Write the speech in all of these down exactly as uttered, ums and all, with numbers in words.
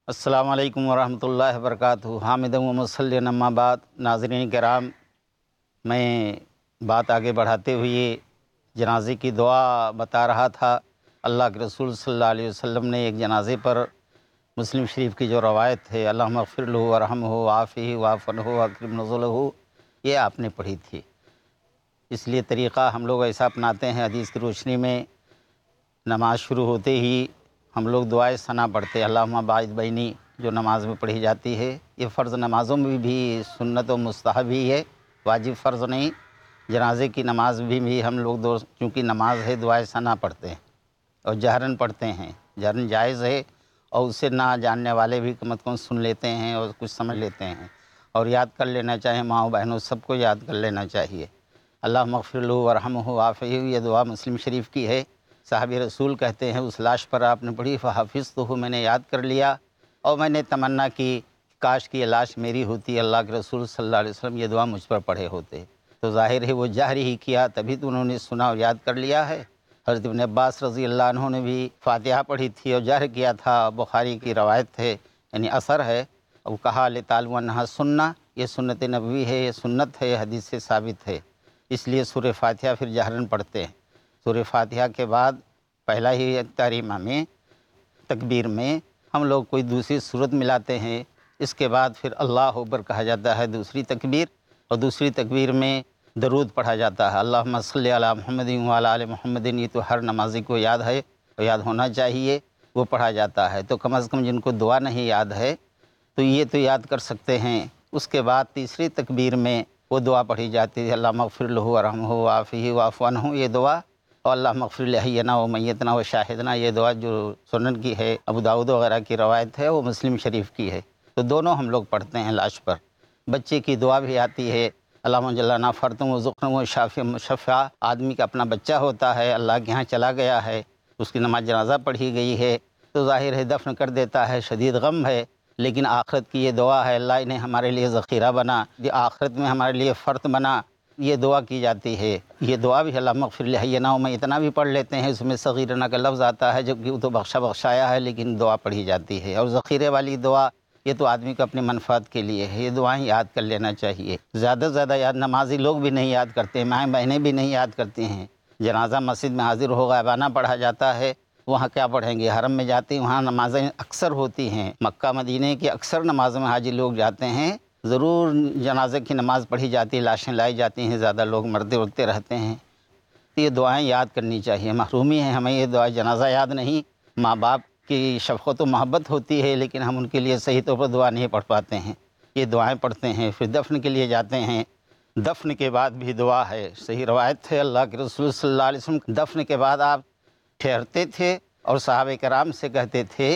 السلام علیکم ورحمۃ اللہ وبرکاتہ۔ حامد و مصلی اما بعد، ناظرین کرام، میں بات آگے بڑھاتے ہوئے جنازے کی دعا بتا رہا تھا۔ اللہ کے رسول صلی اللہ علیہ وسلم نے ایک جنازے پر مسلم شریف کی جو روایت ہے، اللہم اغفر لہ ورحمہ وعافہ واعف عنہ واکرم نزلہ، یہ آپ نے پڑھی تھی۔ اس لیے طریقہ ہم لوگ ایسا اپناتے ہیں، حدیث کی روشنی میں نماز شروع ہوتے ہی ہم لوگ دعائے ثنا پڑھتے ہیں، اللہم باعث بینی، جو نماز میں پڑھی جاتی ہے۔ یہ فرض نمازوں میں بھی سنت و مستحب ہی ہے، واجب فرض نہیں۔ جنازے کی نماز بھی, بھی ہم لوگ دو چونکہ نماز ہے دعائے ثنا پڑھتے ہیں اور جہرن پڑھتے ہیں۔ جہرن جائز ہے اور اسے نہ جاننے والے بھی کم از کم سن لیتے ہیں اور کچھ سمجھ لیتے ہیں، اور یاد کر لینا چاہیے، ماؤں بہنوں سب کو یاد کر لینا چاہیے۔ اللہم اغفر لہ ورحمہ وعافہ، یہ دعا مسلم شریف کی ہے۔ صحابی رسول کہتے ہیں اس لاش پر آپ نے پڑھی فحفظتہ، میں نے یاد کر لیا اور میں نے تمنا کی کاش کی یہ لاش میری ہوتی، اللہ کے رسول صلی اللہ علیہ وسلم یہ دعا مجھ پر پڑھے ہوتے۔ تو ظاہر ہے وہ جہری ہی کیا، تبھی تو انہوں نے سنا اور یاد کر لیا ہے۔ حضرت ابن عباس رضی اللہ عنہ نے بھی فاتحہ پڑھی تھی اور جہر کیا تھا، بخاری کی روایت ہے، یعنی اثر ہے۔ اور کہا لتعلموا انہا سنہ، یہ سنت نبوی ہے، یہ سنت ہے، حدیث سے ثابت ہے، اس لیے سورہ فاتحہ پھر جہرن پڑھتے ہیں۔ سورہ فاتحہ کے بعد پہلا ہی تحریمہ میں تکبیر میں ہم لوگ کوئی دوسری صورت ملاتے ہیں، اس کے بعد پھر اللہ اکبر کہا جاتا ہے دوسری تکبیر، اور دوسری تکبیر میں درود پڑھا جاتا ہے، اللہم صلی علی محمد وعلی آل محمد، یہ تو ہر نمازی کو یاد ہے اور یاد ہونا چاہیے، وہ پڑھا جاتا ہے۔ تو کم از کم جن کو دعا نہیں یاد ہے تو یہ تو یاد کر سکتے ہیں۔ اس کے بعد تیسری تکبیر میں وہ دعا پڑھی جاتی ہے، اللہم اغفر لہ ورحمہ وعافہ واعف عنہ، یہ دعا، اور اللہم اغفر لحینا و میتنا و شاہدنا، یہ دعا جو سنن کی ہے، ابو داؤد وغیرہ کی روایت ہے، وہ مسلم شریف کی ہے۔ تو دونوں ہم لوگ پڑھتے ہیں لاش پر۔ بچے کی دعا بھی آتی ہے، اللہم جلنا فرتم و ذکرم و شافی مشفع، آدمی کا اپنا بچہ ہوتا ہے، اللہ کے ہاں چلا گیا ہے، اس کی نماز جنازہ پڑھی گئی ہے تو ظاہر ہے دفن کر دیتا ہے، شدید غم ہے، لیکن آخرت کی یہ دعا ہے، اللہ انہیں ہمارے لیے ذخیرہ بنا، یہ آخرت میں ہمارے لیے فرت بنا، یہ دعا کی جاتی ہے۔ یہ دعا بھی اللہم اغفر لحینا و میتنا بھی پڑھ لیتے ہیں، اس میں صغیرنا کا لفظ آتا ہے جبکہ وہ تو بخشا بخشایا ہے، لیکن دعا پڑھی جاتی ہے۔ اور ذخیرے والی دعا یہ تو آدمی کو اپنے منفعت کے لیے ہے، یہ دعائیں یاد کر لینا چاہیے۔ زیادہ سے زیادہ یاد نمازی لوگ بھی نہیں یاد کرتے، مائیں بہنیں بھی نہیں یاد کرتی ہیں۔ جنازہ مسجد میں حاضر ہو غائبانہ پڑھا جاتا ہے، وہاں کیا پڑھیں گے؟ حرم میں جاتے ہیں، وہاں نمازیں اکثر ہوتی ہیں، مکہ مدینہ کی اکثر نمازوں میں حاجی لوگ جاتے ہیں، ضرور جنازے کی نماز پڑھی جاتی ہے، لاشیں لائی جاتی ہیں، زیادہ لوگ مرتے ورتے رہتے ہیں۔ تو یہ دعائیں یاد کرنی چاہیے، محرومی ہے ہمیں یہ دعا، جنازہ یاد نہیں۔ ماں باپ کی شفقت و محبت ہوتی ہے لیکن ہم ان کے لیے صحیح طور پر دعا نہیں پڑھ پاتے ہیں، یہ دعائیں پڑھتے ہیں۔ پھر دفن کے لیے جاتے ہیں، دفن کے بعد بھی دعا ہے، صحیح روایت ہے، اللہ کے رسول صلی اللہ علیہ وسلم دفن کے بعد آپ ٹھہرتے تھے اور صحابہ کرام سے کہتے تھے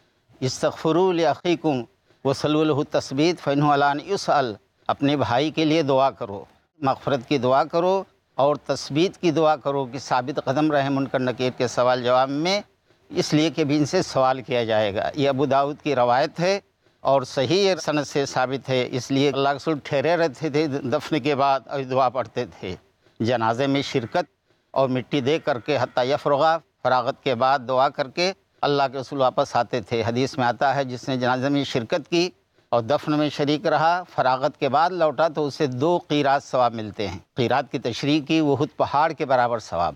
استغفروا لاخیکم وصلوا له التثبیت فانہ الان یسأل، اپنے بھائی کے لیے دعا کرو، مغفرت کی دعا کرو اور تثبیت کی دعا کرو کہ ثابت قدم رہے منکر نکیر کے سوال جواب میں، اس لیے کہ بھی ان سے سوال کیا جائے گا۔ یہ ابو داؤد کی روایت ہے اور صحیح سند سے ثابت ہے، اس لیے اللہ کے رسول ٹھہرے رہتے تھے دفن کے بعد اور دعا پڑھتے تھے۔ جنازے میں شرکت اور مٹی دے کر کے حتی یفرغا، فراغت کے بعد دعا کر کے اللہ کے رسول واپس آتے تھے۔ حدیث میں آتا ہے جس نے جنازے میں شرکت کی اور دفن میں شریک رہا، فراغت کے بعد لوٹا تو اسے دو قیرات ثواب ملتے ہیں۔ قیرات کی تشریح کی، وہ احد پہاڑ کے برابر ثواب۔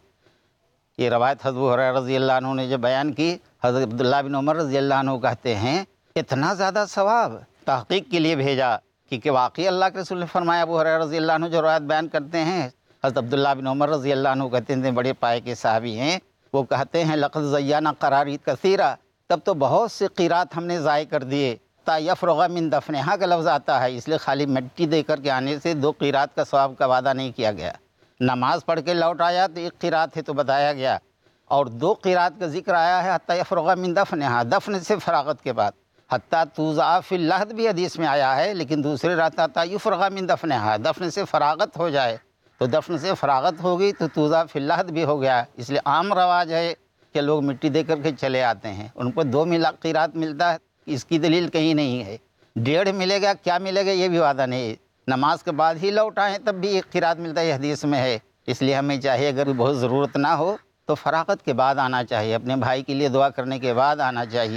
یہ روایت حضرت ابو ہریرہ رضی اللہ عنہ نے جب بیان کی، حضرت عبداللہ بن عمر رضی اللہ عنہ کہتے ہیں اتنا زیادہ ثواب، تحقیق کے لیے بھیجا کہ واقعی اللہ کے رسول نے فرمایا۔ ابو ہریرہ رضی اللہ عنہ جو روایت بیان کرتے ہیں، حضرت عبداللہ بن عمر رضی اللہ عنہ کہتے ہیں، بڑے پائے کے صحابی ہیں، وہ کہتے ہیں لقد زینا قرارید کثیرہ، تب تو بہت سے قیرات ہم نے ضائع کر دیے، تا یفرغ من دفنہا کا لفظ آتا ہے، اس لیے خالی مٹی دے کر کے آنے سے دو قیرات کا ثواب کا وعدہ نہیں کیا گیا۔ نماز پڑھ کے لوٹ آیا تو ایک قیرات ہے تو بتایا گیا، اور دو قیرات کا ذکر آیا ہے حتی یفرغ من دفنہا، دفن سے فراغت کے بعد، حتی توضع فی اللحد بھی حدیث میں آیا ہے، لیکن دوسرے رات حتی یفرغ من دفنہا، دفن سے فراغت ہو جائے، تو دفن سے فراغت ہوگی تو توضع فی اللحد بھی ہو گیا۔ اس لیے عام رواج ہے کہ لوگ مٹی دے کر کے چلے آتے ہیں، ان کو دو ملا قیرات ملتا ہے، اس کی دلیل کہیں نہیں ہے۔ ڈیڑھ ملے گا، کیا ملے گا یہ بھی وعدہ نہیں ہے، نماز کے بعد ہی لوٹ آئیں تب بھی ایک قیرات ملتا ہے، حدیث میں ہے۔ اس لیے ہمیں چاہیے اگر بہت ضرورت نہ ہو تو فراغت کے بعد آنا چاہیے، اپنے بھائی کے لیے دعا کرنے کے بعد آنا چاہیے،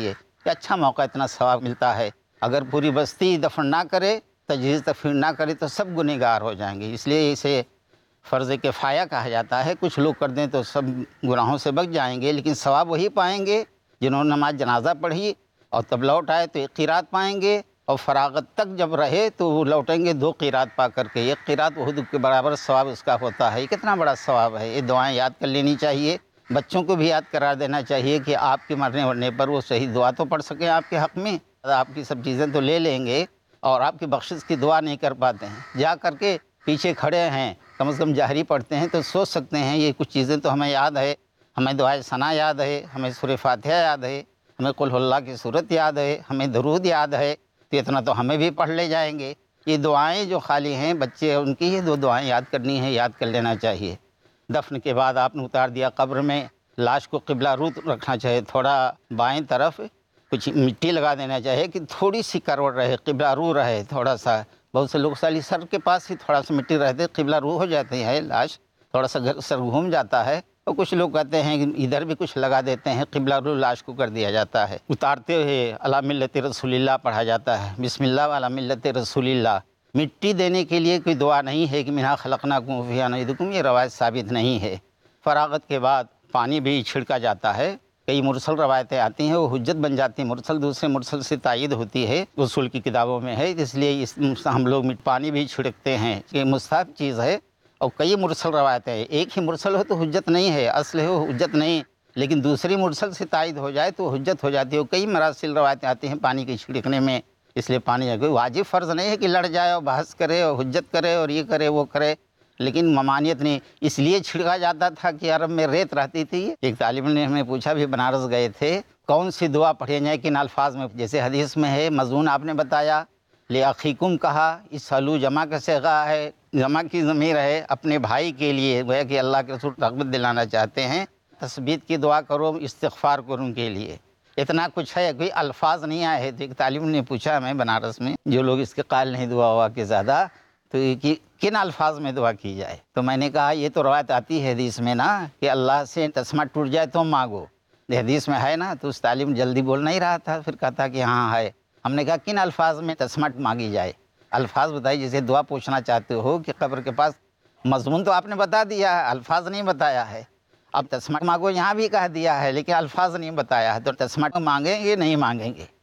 کہ اچھا موقع، اتنا ثواب ملتا ہے۔ اگر پوری بستی دفن نہ کرے، تجہیز تکفین نہ کرے تو سب گنہگار ہو جائیں گے، اس لیے اسے فرض کفایہ کہا جاتا ہے۔ کچھ لوگ کر دیں تو سب گناہوں سے بچ جائیں گے، لیکن ثواب وہی پائیں گے جنہوں نے نماز جنازہ پڑھی اور تب لوٹ آئے تو ایک قرات پائیں گے، اور فراغت تک جب رہے تو وہ لوٹیں گے دو قرات پا کر کے۔ ایک قرات احد کے برابر ثواب اس کا ہوتا ہے۔ یہ کتنا بڑا ثواب ہے، یہ دعائیں یاد کر لینی چاہیے، بچوں کو بھی یاد کرا دینا چاہیے کہ آپ کے مرنے ورنے پر وہ صحیح دعا تو پڑھ سکیں آپ کے حق میں۔ آپ کی سب چیزیں تو لے لیں گے اور آپ کی بخشش کی دعا نہیں کر پاتے ہیں، جا کر کے پیچھے کھڑے ہیں، کم از کم جاہری پڑھتے ہیں تو سوچ سکتے ہیں یہ کچھ چیزیں تو ہمیں یاد ہے، ہمیں دعائے ثنا یاد ہے، ہمیں سورہ فاتحہ یاد ہے، ہمیں قل هو اللہ کی صورت یاد ہے، ہمیں درود یاد ہے، تو اتنا تو ہمیں بھی پڑھ لے جائیں گے۔ یہ دعائیں جو خالی ہیں بچے ان کی، یہ دو دعائیں یاد کرنی ہیں، یاد کر لینا چاہیے۔ دفن کے بعد آپ نے اتار دیا قبر میں، لاش کو قبلہ رو رکھنا چاہیے، تھوڑا بائیں طرف کچھ مٹی لگا دینا چاہیے کہ تھوڑی سی کروٹ رہے، قبلہ رو رہے تھوڑا سا۔ بہت سے لوگ سالی سر کے پاس ہی تھوڑا سا مٹی رہتے قبلہ رو ہو جاتی ہے، لاش تھوڑا سا سر گھوم جاتا ہے، اور کچھ لوگ کہتے ہیں کہ ادھر بھی کچھ لگا دیتے ہیں، قبلہ رو لاش کو کر دیا جاتا ہے۔ اتارتے ہوئے علی ملت رسول اللہ پڑھا جاتا ہے، بسم اللہ علی ملت رسول اللہ۔ مٹی دینے کے لیے کوئی دعا نہیں ہے کہ منہا خلقناکم وفیہا نعیدکم، یہ روایت ثابت نہیں ہے۔ فراغت کے بعد پانی بھی چھڑکا جاتا ہے، کئی مرسل روایتیں آتی ہیں، وہ حجت بن جاتی ہیں، مرسل دوسرے مرسل سے تائید ہوتی ہے، اصول کی کتابوں میں ہے، اس لیے اس ہم لوگ پانی بھی چھڑکتے ہیں، یہ مستحب چیز ہے۔ اور کئی مرسل روایتیں ہیں، ایک ہی مرسل ہو تو حجت نہیں ہے، اصل ہے وہ حجت نہیں، لیکن دوسری مرسل سے تائید ہو جائے تو حجت ہو جاتی ہے۔ کئی مراسل روایتیں آتی ہیں پانی کے چھڑکنے میں، اس لیے پانی کوئی واجب فرض نہیں ہے کہ لڑ جائے اور بحث کرے اور حجت کرے اور یہ کرے وہ کرے، لیکن ممانعت نہیں، اس لیے چھڑکا جاتا تھا کہ عرب میں ریت رہتی تھی۔ ایک طالب نے ہمیں پوچھا، بھی بنارس گئے تھے، کون سی دعا پڑھی جائے کن الفاظ میں؟ جیسے حدیث میں ہے، مضمون آپ نے بتایا، لِأَخِیکُم کہا، اسألوا جمع کا صیغہ ہے، جمع کی ضمیر ہے، اپنے بھائی کے لیے گویا کہ اللہ کے رسول رغبت دلانا چاہتے ہیں، تثبیت کی دعا کرو، استغفار کرو ان کے لیے، اتنا کچھ ہے، کوئی الفاظ نہیں آئے ہیں۔ تو ایک طالب نے پوچھا ہمیں بنارس میں، جو لوگ اس کے قائل نہیں دعا ہوا کہ زیادہ، تو کہ کن الفاظ میں دعا کی جائے؟ تو میں نے کہا یہ تو روایت آتی ہے حدیث میں نا کہ اللہ سے تسمہ ٹوٹ جائے تو مانگو، یہ حدیث میں ہے نا۔ تو اس طالب جلدی بول نہیں رہا تھا، پھر کہا کہ ہاں ہے۔ ہم نے کہا کن الفاظ میں تسمہ مانگی جائے؟ الفاظ بتائیے، جیسے دعا پوچھنا چاہتے ہو کہ قبر کے پاس، مضمون تو آپ نے بتا دیا ہے، الفاظ نہیں بتایا ہے۔ اب تسمہ مانگو یہاں بھی کہہ دیا ہے، لیکن الفاظ نہیں بتایا ہے، تو تسمہ مانگیں گے نہیں مانگیں گے؟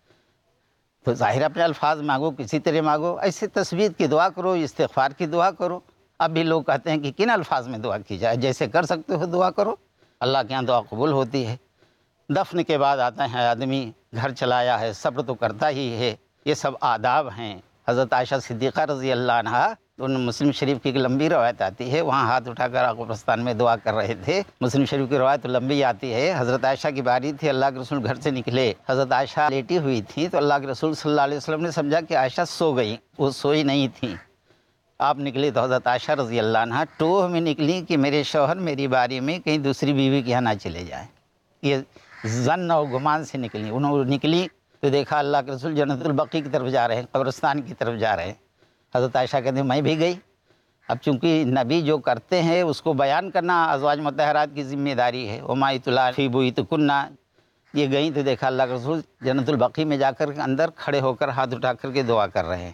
تو ظاہر اپنے الفاظ مانگو، کسی طرح مانگو، ایسے تثبیت کی دعا کرو، استغفار کی دعا کرو۔ اب بھی لوگ کہتے ہیں کہ کن الفاظ میں دعا کی جائے؟ جیسے کر سکتے ہو دعا کرو، اللہ کے یہاں دعا قبول ہوتی ہے۔ دفن کے بعد آتا ہے آدمی، گھر چلایا ہے، صبر تو کرتا ہی ہے، یہ سب آداب ہیں۔ حضرت عائشہ صدیقہ رضی اللہ عنہا، ان مسلم شریف کی ایک لمبی روایت آتی ہے، وہاں ہاتھ اٹھا کر قبرستان میں دعا کر رہے تھے۔ مسلم شریف کی روایت لمبی آتی ہے، حضرت عائشہ کی باری تھی، اللہ کے رسول گھر سے نکلے، حضرت عائشہ لیٹی ہوئی تھی، تو اللہ کے رسول صلی اللہ علیہ وسلم نے سمجھا کہ عائشہ سو گئی، وہ سوئی نہیں تھیں۔ آپ نکلے تو حضرت عائشہ رضی اللہ عنہ ٹوہ میں نکلی کہ میرے شوہر میری باری میں کہیں دوسری بیوی کے یہاں نہ چلے جائیں، یہ ظن اور گمان سے نکلی۔ انہوں نکلی تو دیکھا اللہ کے رسول جنت البقیع کی طرف جا رہے ہیں، قبرستان کی طرف جا رہے ہیں۔ حضرت عائشہ کہتے ہیں میں بھی گئی۔ اب چونکہ نبی جو کرتے ہیں اس کو بیان کرنا ازواج مطہرات کی ذمہ داری ہے، وما یتلی فی بیوتکن، یہ گئیں تو دیکھا اللہ کے رسول جنت البقیع میں جا کر اندر کھڑے ہو کر ہاتھ اٹھا کر کے دعا کر رہے ہیں۔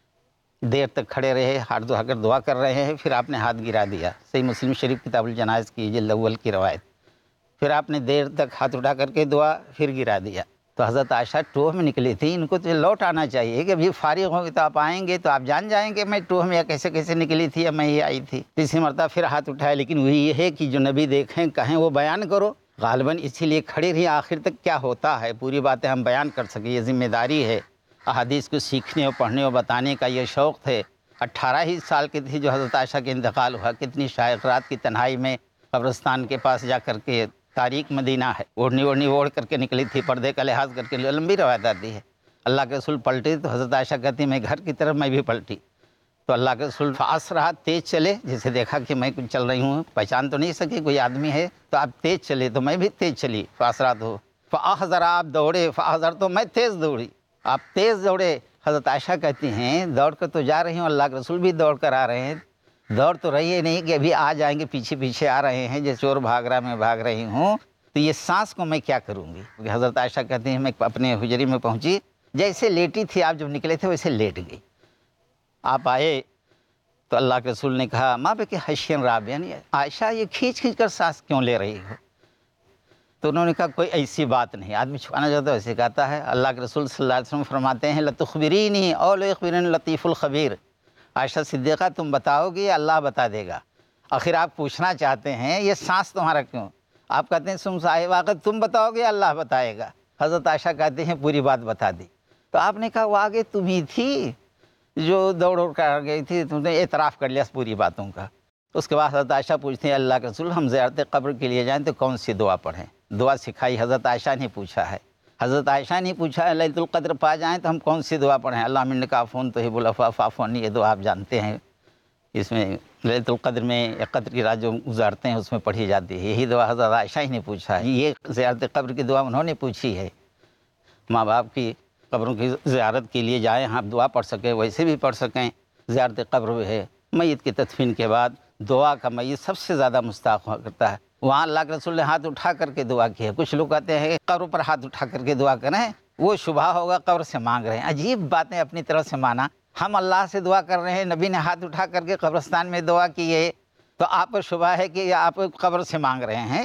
دیر تک کھڑے رہے، ہاتھ اٹھا کر دعا کر رہے ہیں، پھر آپ نے ہاتھ گرا دیا۔ صحیح مسلم شریف کتاب الجنائز کی جلد اول کی روایت۔ پھر آپ نے دیر تک ہاتھ اٹھا کر کے دعا، پھر گرا دیا۔ تو حضرت عائشہ ٹوہ میں نکلی تھی، ان کو تو لوٹ آنا چاہیے کہ ابھی فارغ ہوں گے تو آپ آئیں گے تو آپ جان جائیں گے میں ٹوہ میں کیسے کیسے نکلی تھی یا میں یہ آئی تھی۔ تیسری مرتبہ پھر ہاتھ اٹھایا، لیکن وہی یہ ہے کہ جو نبی دیکھیں کہیں وہ بیان کرو، غالباً اسی لیے کھڑی رہی آخر تک کیا ہوتا ہے، پوری باتیں ہم بیان کر سکیں، یہ ذمہ داری ہے۔ احادیث کو سیکھنے اور پڑھنے اور بتانے کا یہ شوق تھے۔ اٹھارہ ہی سال کی تھی جو حضرت عائشہ کے انتقال ہوا، کتنی شائق رات کی تنہائی میں قبرستان کے پاس جا کر کے، تاریک مدینہ ہے، اوڑھنی اوڑھنی اوڑھ کر کے نکلی تھی، پردے کا لحاظ کر کے، لمبی روایت آتی ہے۔ اللہ کے رسول پلٹے تو حضرت عائشہ کہتی میں گھر کی طرف میں بھی پلٹی، تو اللہ کے رسول فاسرہ تیز چلے، جسے دیکھا کہ میں کچھ چل رہی ہوں، پہچان تو نہیں سکے کوئی آدمی ہے، تو آپ تیز چلے تو میں بھی تیز چلی، فاسرہ تو فاحذر، آپ دوڑے، فاحذر تو میں تیز دوڑی، آپ تیز دوڑے۔ حضرت عائشہ کہتی ہیں دوڑ کر تو جا رہی ہوں، اللہ کے رسول بھی دوڑ کر آ رہے ہیں، دوڑ تو رہی ہے نہیں کہ ابھی آ جائیں گے، پیچھے پیچھے آ رہے ہیں، جیسے چور بھاگ رہا میں بھاگ رہی ہوں، تو یہ سانس کو میں کیا کروں گی؟ کیونکہ حضرت عائشہ کہتی ہیں میں اپنے حجرے میں پہنچی، جیسے لیٹی تھی آپ جب نکلے تھے ویسے لیٹ گئی۔ آپ آئے تو اللہ کے رسول نے کہا ماں بے کہ حشین راب، یعنی عائشہ یہ کھینچ کھینچ کر سانس کیوں لے رہی ہو؟ تو انہوں نے کہا کوئی ایسی بات نہیں، آدمی چھپانا چاہتا ہے ویسے کہتا ہے۔ اللہ کے رسول صلی اللہ علیہ وسلم فرماتے ہیں لتخبرینی او لیخبرنی لطیف الخبیر، عائشہ صدیقہ تم بتاؤ گی یا اللہ بتا دے گا؟ آخر آپ پوچھنا چاہتے ہیں یہ سانس تمہارا کیوں؟ آپ کہتے ہیں تم صاحب آقا تم بتاؤ گے یا اللہ بتائے گا؟ حضرت عائشہ کہتے ہیں پوری بات بتا دی۔ تو آپ نے کہا وہ آگے تم ہی تھی جو دوڑ دوڑ کر گئی تھی، تم نے اعتراف کر لیا پوری باتوں کا۔ اس کے بعد حضرت عائشہ پوچھتے ہیں اللہ کے رسول ہم زیارت قبر کے لیے جائیں تو کون سی دعا پڑھیں؟ دعا سکھائی حضرت عائشہ نے پوچھا ہے۔ حضرت عائشہ نے پوچھا لیلۃ القدر پا جائیں تو ہم کون سی دعا پڑھیں؟ اللہ من کا فون تو ہی بولا فافون، یہ دعا آپ جانتے ہیں، اس میں لیلۃ القدر میں یا قدر کی رات جو گزارتے ہیں اس میں پڑھی جاتی ہے، یہی دعا حضرت عائشہ ہی نے پوچھا ہے۔ یہ زیارت قبر کی دعا انہوں نے پوچھی ہے۔ ماں باپ کی قبروں کی زیارت کے لیے جائیں، آپ دعا پڑھ سکیں ویسے بھی پڑھ سکیں۔ زیارت قبر بھی ہے، میت کی تدفین کے بعد دعا کا میت سب سے زیادہ مستحق ہوا کرتا ہے۔ وہاں اللہ کے رسول نے ہاتھ اٹھا کر کے دعا کی ہے۔ کچھ لوگ کہتے ہیں قبر پر ہاتھ اٹھا کر کے دعا کریں وہ شبہ ہوگا، قبر سے مانگ رہے ہیں۔ عجیب باتیں اپنی طرف سے مانا، ہم اللہ سے دعا کر رہے ہیں، نبی نے ہاتھ اٹھا کر کے قبرستان میں دعا کی ہے تو آپ پر شبہ ہے کہ آپ قبر سے مانگ رہے ہیں۔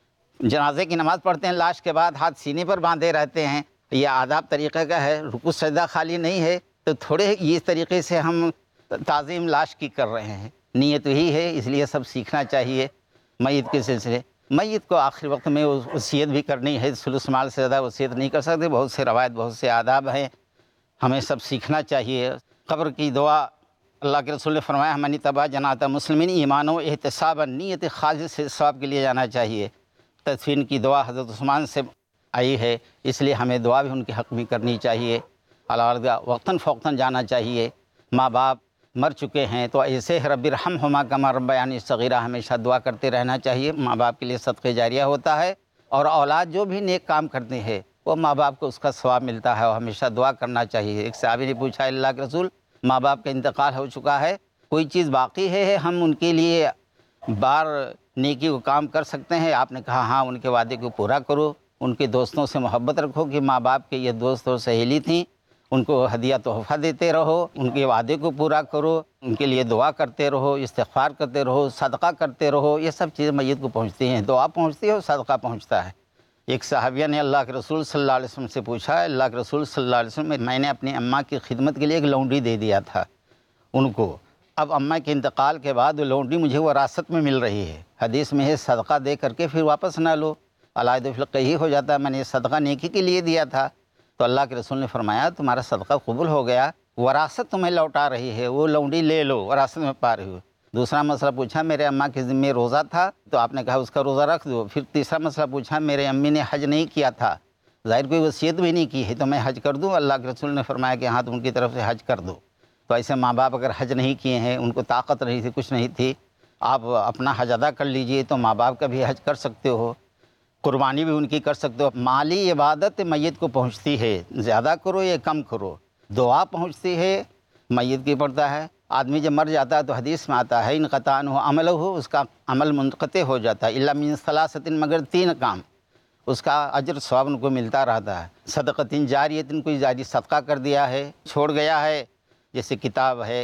جنازے کی نماز پڑھتے ہیں، لاش کے بعد ہاتھ سینے پر باندھے رہتے ہیں، یہ آداب طریقہ کا ہے، رکوع سجدہ خالی نہیں ہے، تو تھوڑے اس طریقے سے ہم تعظیم لاش کی کر رہے ہیں۔ نیت ہی ہے، اس لیے سب سیکھنا چاہیے میت کے سلسلے۔ میت کو آخری وقت میں وصیت بھی کرنی ہے، ثلث مال سے زیادہ وصیت نہیں کر سکتے، بہت سے روایت بہت سے آداب ہیں، ہمیں سب سیکھنا چاہیے۔ قبر کی دعا اللہ کے رسول نے فرمایا من تبع جنازۃ مسلمین ایمان و احتسابا، نیت خالص سے ثواب کے لیے جانا چاہیے۔ تدفین کی دعا حضرت عثمان سے آئی ہے، اس لیے ہمیں دعا بھی ان کے حق میں کرنی چاہیے۔ الوداع وقتاً فوقتاً جانا چاہیے۔ ماں باپ مر چکے ہیں تو ایسے رب ارحمہما کما ربیانی صغیرہ ہمیشہ دعا کرتے رہنا چاہیے۔ ماں باپ کے لیے صدقہ جاریہ ہوتا ہے، اور اولاد جو بھی نیک کام کرتے ہیں وہ ماں باپ کو اس کا ثواب ملتا ہے، اور ہمیشہ دعا کرنا چاہیے۔ ایک صحابی نے پوچھا اللہ کے رسول ماں باپ کا انتقال ہو چکا ہے، کوئی چیز باقی ہے ہم ان کے لیے بار نیکی کو کام کر سکتے ہیں؟ آپ نے کہا ہاں، ان کے وعدے کو پورا کرو، ان کے دوستوں سے محبت رکھو کہ ماں باپ کے یہ دوست اور سہیلی تھیں، ان کو ہدیہ تحفہ دیتے رہو، ان کے وعدے کو پورا کرو، ان کے لیے دعا کرتے رہو، استغفار کرتے رہو، صدقہ کرتے رہو، یہ سب چیزیں میت کو پہنچتی ہیں۔ دعا پہنچتی ہے اور صدقہ پہنچتا ہے۔ ایک صحابیہ نے اللہ کے رسول صلی اللہ علیہ وسلم سے پوچھا اللہ کے رسول صلی اللہ علیہ وسلم میں نے اپنی اماں کی خدمت کے لیے ایک لونڈی دے دیا تھا ان کو، اب اماں کے انتقال کے بعد وہ لونڈی مجھے وراثت میں مل رہی ہے، حدیث میں ہے صدقہ دے کر کے پھر واپس نہ لو، علائد فلقہ ہی ہو جاتا ہے، میں نے صدقہ نیکی کے لیے دیا تھا۔ تو اللہ کے رسول نے فرمایا تمہارا صدقہ قبول ہو گیا، وراثت تمہیں لوٹا رہی ہے، وہ لونڈی لے لو، وراثت میں پا رہی ہو۔ دوسرا مسئلہ پوچھا میرے اماں کے ذمہ روزہ تھا تو آپ نے کہا اس کا روزہ رکھ دو۔ پھر تیسرا مسئلہ پوچھا میرے امی نے حج نہیں کیا تھا، ظاہر کوئی وصیت بھی نہیں کی ہے تو میں حج کر دوں؟ اللہ کے رسول نے فرمایا کہ ہاں تم ان کی طرف سے حج کر دو۔ تو ایسے ماں باپ اگر حج نہیں کیے ہیں، ان کو طاقت نہیں تھی، کچھ نہیں تھی، آپ اپنا حج ادا کر لیجئے تو ماں باپ کا بھی حج کر سکتے ہو، قربانی بھی ان کی کر سکتے ہو۔ مالی عبادت میت کو پہنچتی ہے، زیادہ کرو یا کم کرو، دعا پہنچتی ہے میت کی پڑتا ہے۔ آدمی جب مر جاتا ہے تو حدیث میں آتا ہے انقطع عنہ عملہ، اس کا عمل منقطع ہو جاتا ہے، الا من ثلاثۃ، مگر تین کام اس کا اجر ثواب ان کو ملتا رہتا ہے۔ صدقۃ جاریۃ، کوئی جاری صدقہ کر دیا ہے، چھوڑ گیا ہے، جیسے کتاب ہے،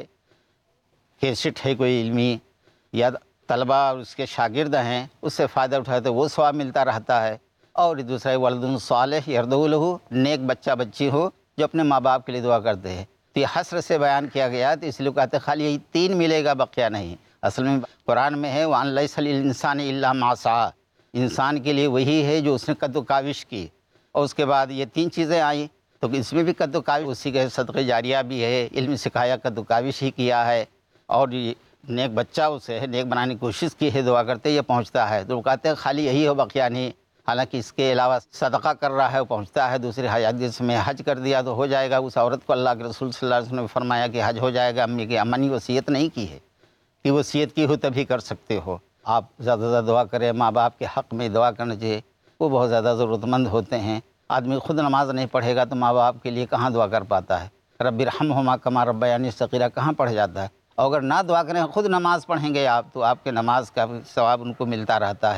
کیسٹ ہے کوئی علمی، یا طلبہ اور اس کے شاگرد ہیں اس سے فائدہ اٹھاتے تو وہ ثواب ملتا رہتا ہے۔ اور دوسرا ولد صالح یردعو لہ، نیک بچہ بچی ہو جو اپنے ماں باپ کے لیے دعا کرتے ہیں۔ تو یہ حسر سے بیان کیا گیا تو اس لیے کہتے ہیں خالی یہی تین ملے گا بقیہ نہیں، اصل میں قرآن میں ہے وَأَن لَيْسَ لِلْإِنسَانِ إِلَّا مَا سَعَىٰ، انسان کے لیے وہی ہے جو اس نے قد و کاوش کی، اور اس کے بعد یہ تین چیزیں آئیں تو اس میں بھی قد و کاوش اسی کے صدقہ جاریہ بھی ہے، علم سکھایا قد و کاوش ہی کیا ہے، اور یہ نیک بچہ اسے ہے نیک بنانے کی کوشش کی ہے، دعا کرتے یہ پہنچتا ہے۔ تو وہ کہتے ہیں خالی یہی ہو بقیہ نہیں، حالانکہ اس کے علاوہ صدقہ کر رہا ہے وہ پہنچتا ہے۔ دوسری حدیث میں حج کر دیا تو ہو جائے گا، اس عورت کو اللہ کے رسول صلی اللہ علیہ وسلم نے فرمایا کہ حج ہو جائے گا، امی کی اماں نے وصیت نہیں کی ہے کہ وصیت کی ہو تبھی کر سکتے ہو۔ آپ زیادہ سے زیادہ دعا کریں، ماں باپ کے حق میں دعا کرنا چاہیے، وہ بہت زیادہ ضرورت مند ہوتے ہیں۔ آدمی خود نماز نہیں پڑھے گا تو ماں باپ کے لیے کہاں دعا کر پاتا ہے؟ رب ارحمہما کما ربیانی صغیرہ کہاں پڑھ جاتا ہے؟ اور اگر نہ دعا کریں خود نماز پڑھیں گے آپ تو آپ کے نماز کا ثواب ان کو ملتا رہتا ہے۔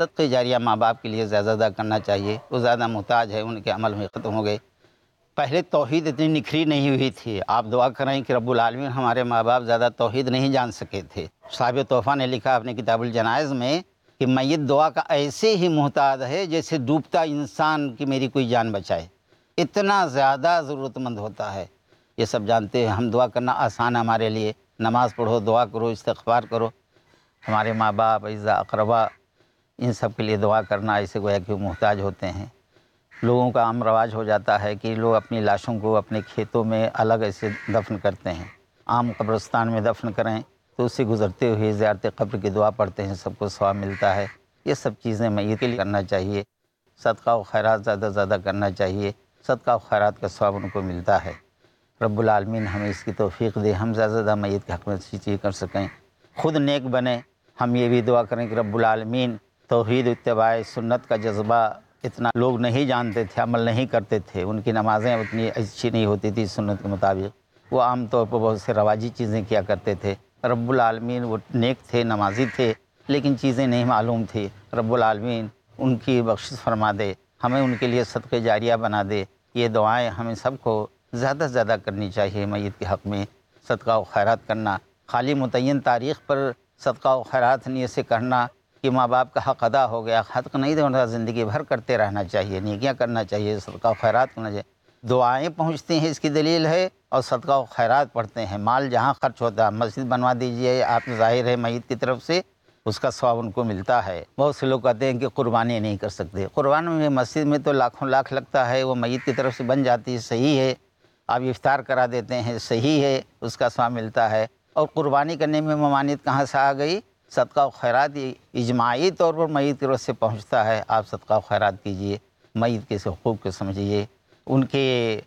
صدقہ جاریہ ماں باپ کے لیے زیادہ زیادہ کرنا چاہیے، وہ زیادہ محتاج ہے، ان کے عمل میں ختم ہو گئے۔ پہلے توحید اتنی نکھری نہیں ہوئی تھی، آپ دعا کریں کہ رب العالمین ہمارے ماں باپ زیادہ توحید نہیں جان سکے تھے۔ صاحب تحفہ نے لکھا اپنے کتاب الجنائز میں کہ میت دعا کا ایسے ہی محتاج ہے جیسے ڈوبتا انسان کی میری کوئی جان بچائے، اتنا زیادہ ضرورت مند ہوتا ہے۔ یہ سب جانتے ہیں، ہم دعا کرنا آسان ہے ہمارے لیے، نماز پڑھو، دعا کرو، استغفار کرو، ہمارے ماں باپ، اعزاء اقربا، ان سب کے لیے دعا کرنا ایسے گویا کہ محتاج ہوتے ہیں۔ لوگوں کا عام رواج ہو جاتا ہے کہ لوگ اپنی لاشوں کو اپنے کھیتوں میں الگ ایسے دفن کرتے ہیں، عام قبرستان میں دفن کریں تو اس سے گزرتے ہوئے زیارت قبر کی دعا پڑھتے ہیں، سب کو ثواب ملتا ہے۔ یہ سب چیزیں میت کے لیے کرنا چاہیے، صدقہ و خیرات زیادہ سے زیادہ کرنا چاہیے، صدقہ و خیرات کا ثواب ان کو ملتا ہے۔ رب العالمین ہمیں اس کی توفیق دے، ہم زیادہ سے زیادہ میت کے حق میں اچھی چیز کر سکیں، خود نیک بنیں۔ ہم یہ بھی دعا کریں کہ رب العالمین توحید اتباع سنت کا جذبہ اتنا لوگ نہیں جانتے تھے، عمل نہیں کرتے تھے، ان کی نمازیں اتنی اچھی نہیں ہوتی تھی سنت کے مطابق، وہ عام طور پر بہت سے رواجی چیزیں کیا کرتے تھے۔ رب العالمین وہ نیک تھے، نمازی تھے، لیکن چیزیں نہیں معلوم تھی۔ رب العالمین ان کی بخشش فرما دے، ہمیں ان کے لیے صدقہ جاریہ بنا دے۔ یہ دعائیں ہمیں سب کو زیادہ سے زیادہ کرنی چاہیے میت کے حق میں۔ صدقہ و خیرات کرنا، خالی متعین تاریخ پر صدقہ و خیرات نیت سے کرنا کہ ماں باپ کا حق ادا ہو گیا، حق نہیں ہوتا، زندگی بھر کرتے رہنا چاہیے، نیکیاں کرنا چاہیے، صدقہ و خیرات کرنا چاہیے۔ دعائیں پہنچتی ہیں، اس کی دلیل ہے، اور صدقہ و خیرات پڑھتے ہیں۔ مال جہاں خرچ ہوتا ہے، مسجد بنوا دیجئے، آپ ظاہر ہے میت کی طرف سے اس کا ثواب ان کو ملتا ہے۔ بہت سے لوگ کہتے ہیں کہ قربانی نہیں کر سکتے، قربانی میں مسجد میں تو لاکھوں لاکھ لگتا ہے، وہ میت کی طرف سے بن جاتی ہے، صحیح ہے، آپ افطار کرا دیتے ہیں، صحیح ہے، اس کا ثواب ملتا ہے۔ اور قربانی کرنے میں ممانعت کہاں سے آ گئی؟ صدقہ و خیرات اجماعی طور پر میت کی طرف سے پہنچتا ہے، آپ صدقہ و خیرات کیجئے، میت کے حقوق کو سمجھیے، ان کے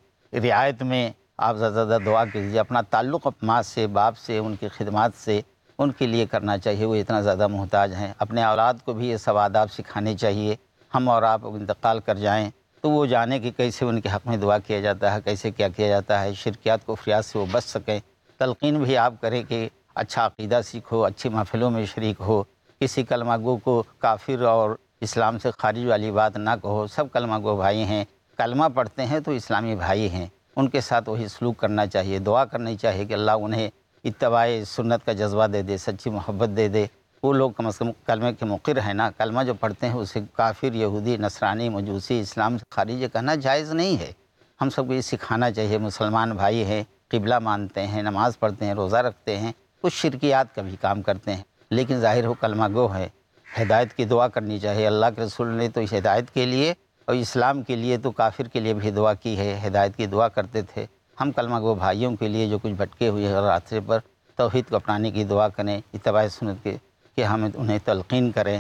رعایت میں آپ زیادہ سے زیادہ دعا کیجیے، اپنا تعلق ماں سے، باپ سے، ان کی خدمات سے ان کے لیے کرنا چاہیے، وہ اتنا زیادہ محتاج ہیں۔ اپنے اولاد کو بھی یہ سب آداب سکھانے چاہیے۔ ہم اور آپ انتقال کر جائیں تو وہ جانے کہ کیسے ان کے حق میں دعا کیا جاتا ہے، کیسے کیا کیا جاتا ہے، شرکیات کفریات سے وہ بچ سکیں۔ تلقین بھی آپ کریں کہ اچھا عقیدہ سیکھو، اچھی محفلوں میں شریک ہو، کسی کلمہ گو کو کافر اور اسلام سے خارج والی بات نہ کہو، سب کلمہ گو بھائی ہیں، کلمہ پڑھتے ہیں تو اسلامی بھائی ہیں، ان کے ساتھ وہی سلوک کرنا چاہیے، دعا کرنی چاہیے کہ اللہ انہیں اتباع سنت کا جذبہ دے دے، سچی محبت دے دے۔ وہ لوگ کم از کم کلمے کے مقر ہیں نا، کلمہ جو پڑھتے ہیں اسے کافر، یہودی، نصرانی، مجوسی، اسلام سے خارج یہ کہنا جائز نہیں ہے۔ ہم سب کو یہ سکھانا چاہیے، مسلمان بھائی ہیں، قبلہ مانتے ہیں، نماز پڑھتے ہیں، روزہ رکھتے ہیں، کچھ شرکیات کا بھی کام کرتے ہیں، لیکن ظاہر ہو کلمہ گو ہے۔ ہدایت کی دعا کرنی چاہیے، اللہ کے رسول نے تو اس ہدایت کے لیے اور اسلام کے لیے تو کافر کے لیے بھی دعا کی ہے، ہدایت کی دعا کرتے تھے۔ ہم کلمہ گو بھائیوں کے لیے جو کچھ بھٹکے ہوئے ہیں راستے پر، توحید کو اپنانے کی دعا کریں، اتباع سنت کے کہ ہم انہیں تلقین کریں۔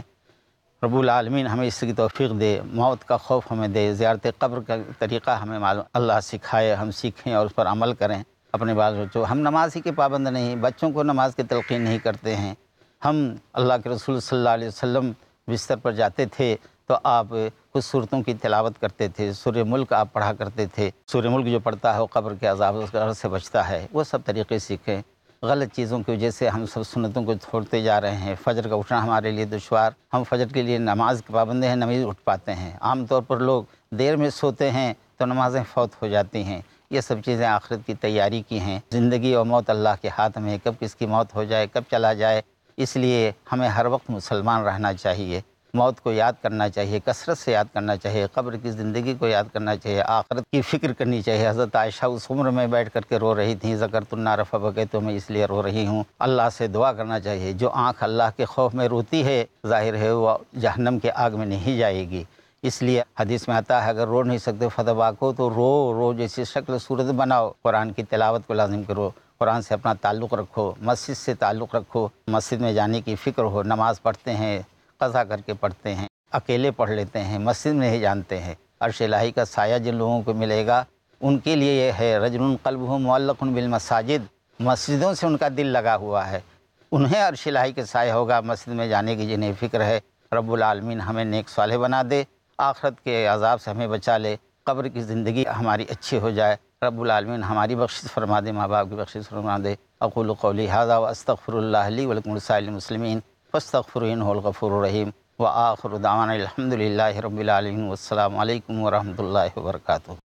رب العالمین ہمیں اس کی توفیق دے، موت کا خوف ہمیں دے، زیارت قبر کا طریقہ ہمیں معلوم اللہ سکھائے، ہم سیکھیں اور اس پر عمل کریں۔ اپنے بال بچوں، ہم نماز ہی کے پابند نہیں، بچوں کو نماز کی تلقین نہیں کرتے ہیں۔ ہم اللہ کے رسول صلی اللہ علیہ وسلم بستر پر جاتے تھے تو آپ کچھ صورتوں کی تلاوت کرتے تھے، سورہ ملک آپ پڑھا کرتے تھے، سورہ ملک جو پڑھتا ہے وہ قبر کے عذاب اس قبر سے بچتا ہے، وہ سب طریقے سیکھیں۔ غلط چیزوں کی وجہ سے ہم سب سنتوں کو چھوڑتے جا رہے ہیں، فجر کا اٹھنا ہمارے لیے دشوار، ہم فجر کے لیے نماز کے پابند ہیں، نہیں اٹھ پاتے ہیں۔ عام طور پر لوگ دیر میں سوتے ہیں تو نمازیں فوت ہو جاتی ہیں۔ یہ سب چیزیں آخرت کی تیاری کی ہیں، زندگی اور موت اللہ کے ہاتھ میں ہے، کب کس کی موت ہو جائے، کب چلا جائے، اس لیے ہمیں ہر وقت مسلمان رہنا چاہیے، موت کو یاد کرنا چاہیے، کثرت سے یاد کرنا چاہیے، قبر کی زندگی کو یاد کرنا چاہیے، آخرت کی فکر کرنی چاہیے۔ حضرت عائشہ اس عمر میں بیٹھ کر کے رو رہی تھیں، ذکرت النار فبکیت، تو میں اس لیے رو رہی ہوں۔ اللہ سے دعا کرنا چاہیے، جو آنکھ اللہ کے خوف میں روتی ہے ظاہر ہے وہ جہنم کے آگ میں نہیں جائے گی۔ اس لیے حدیث میں آتا ہے اگر رو نہیں سکتے فتباکو، تو رو رو جیسی شکل صورت بناؤ، قرآن کی تلاوت کو لازم کرو، قرآن سے اپنا تعلق رکھو، مسجد سے تعلق رکھو، مسجد میں جانے کی فکر ہو، نماز پڑھتے ہیں قضا کر کے پڑھتے ہیں، اکیلے پڑھ لیتے ہیں، مسجد میں نہیں جانتے ہیں۔ عرش الہی کا سایہ جن لوگوں کو ملے گا ان کے لیے یہ ہے، رجل قلبہ معلق بالمساجد، مسجدوں سے ان کا دل لگا ہوا ہے، انہیں عرش الہی کے سایہ ہوگا، مسجد میں جانے کی جنہیں فکر ہے۔ رب العالمین ہمیں نیک صالح بنا دے، آخرت کے عذاب سے ہمیں بچا لے، قبر کی زندگی ہماری اچھی ہو جائے، رب العالمین ہماری بخشش فرما دے، ماں باپ کی بخشش فرما دے۔ اقول قولی ھذا واستغفر اللہ لی ولکم ولسائر المسلمین فاستغفروہ انہ هو الغفور الرحیم۔ وآخر دعوانا الحمد للہ رب العالمین، والسلام علیکم ورحمۃ اللہ وبرکاتہ۔